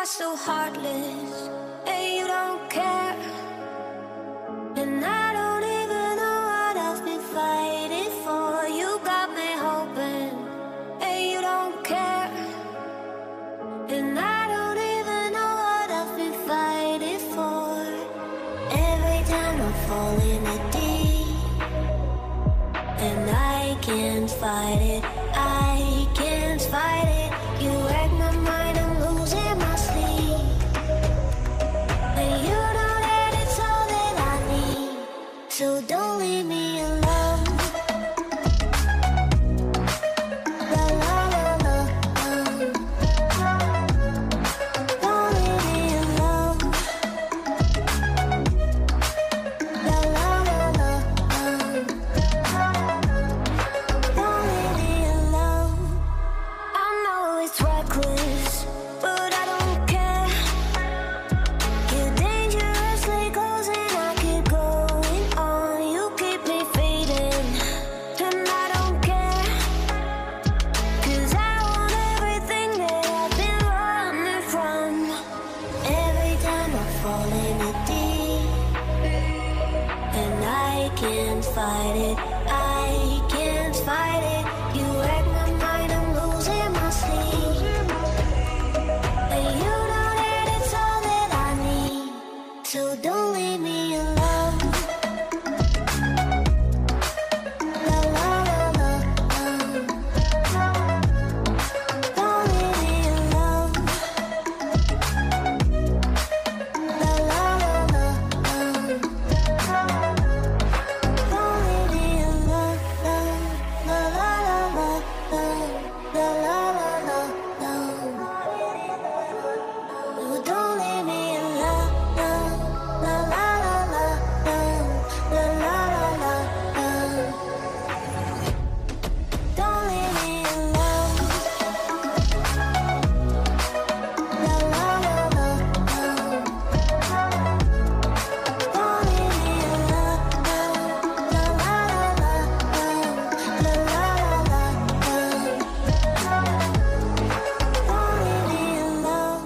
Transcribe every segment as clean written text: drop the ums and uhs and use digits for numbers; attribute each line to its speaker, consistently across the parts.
Speaker 1: are so heartless, and you don't care. And I don't even know what I've been fighting for. You got me hoping, and you don't care. And I don't even know what I've been fighting for. Every time I fall in the deep, and I can't fight it, I can't fight it. You wreck my mind, I'm losing my sleep. And you know that it's all that I need, so don't leave me alone. La la la la, don't leave me alone. La la la la, don't leave me alone. I know it's reckless, but I don't care. You're dangerously close and I keep going on. You keep me fading, and I don't care. 'Cause I want everything that I've been running from. Every time I fall in the deep, and I can't fight it, I can't fight it. You wreck my mind, I'm losing my sleep. And you know that it's all that I need, so don't leave me alone. La la la la, don't leave me alone. La la la la, don't leave me alone. La la la la, la la la la, oh, don't leave me alone. La la la la, la la la la, don't leave me alone. La la la la, don't leave me alone. La la la la, la la la la, don't leave me alone.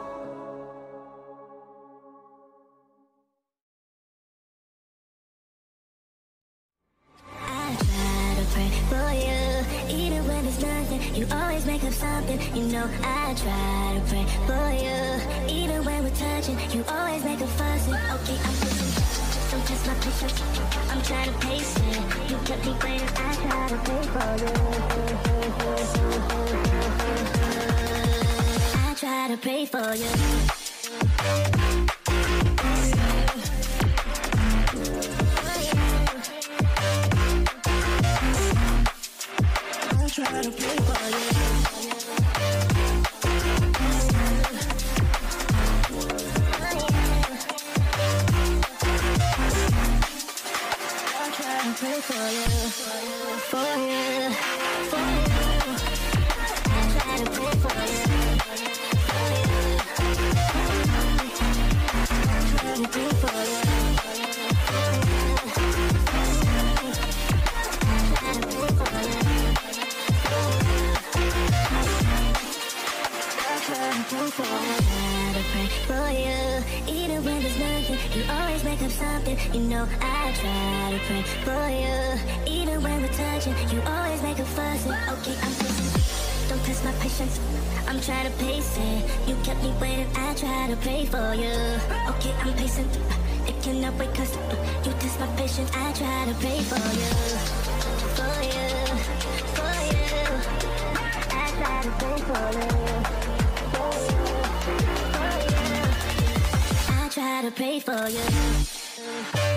Speaker 2: I try to pray for you, even when it's nothing. You always make up something. You know I try to pray for you, even when we're touching. You always make a fussing. Okay, I'm pushing. Don't test my patience. I'm trying to pace it. You kept me waiting. I try to pray for you. I try to pray for you. I try to pray for you. I try to pray for you, for you, for you. I try to pray for you, for you. I try to pray for you, for you. I try to pray for you. I try to pray for you, even when there's nothing. You always make up something. You know I try to pray for you, even when we're touching. You always make a fussing. Okay, I'm pacing. Don't test my patience. I'm trying to pace it. You kept me waiting. I try to pray for you. Okay, I'm pacing. It cannot wait 'cause you test my patience. I try to pray for you, for you, for you. I try to pray for you. I try to pray for you.